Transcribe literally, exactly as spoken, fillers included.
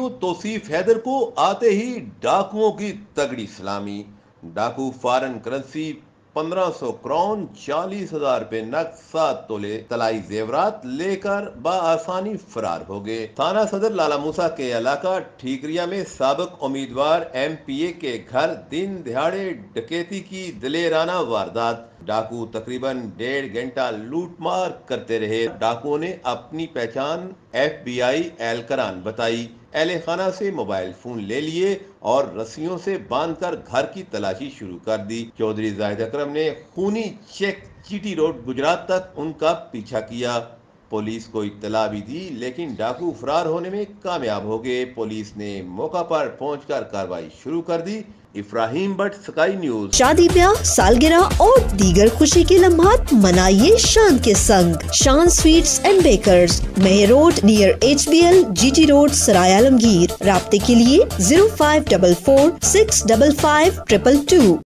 ओ तौसीफ हैदर को आते ही डाकुओं की तगड़ी सलामी। डाकू फॉरेन करेंसी पंद्रह सौ क्राउन, चालीस हजार रुपए नकद, सात तोले तलाई जेवरात लेकर बआसानी फरार हो गए। थाना सदर लाला मूसा के इलाका ठीकरिया में साबिक उम्मीदवार एम पी ए के घर दिन दिहाड़े डकैती की दिलेराना वारदात। डाकू तकरीबन डेढ़ घंटा लूटमार करते रहे। डाकुओं ने अपनी पहचान एफ बी आई एहलकारान बताई। अहले खाना से मोबाइल फोन ले लिए और रस्सियों से बांधकर घर की तलाशी शुरू कर दी। चौधरी जाहिद अकरम ने खूनी चेक जीटी रोड गुजरात तक उनका पीछा किया। पुलिस को इत्तला भी दी, लेकिन डाकू फरार होने में कामयाब हो गए। पुलिस ने मौका पर पहुंचकर कार्रवाई शुरू कर दी। Ibrahim Bhatt, Sky News. शादी, ब्याह, सालगिरह और दीगर खुशी के लम्हात मनाइए शान के संग। शान स्वीट्स एंड बेकर्स, मेह road near H B L, G T road, Sarai Alamgir. राब्ते के लिए zero five double four six double five triple to.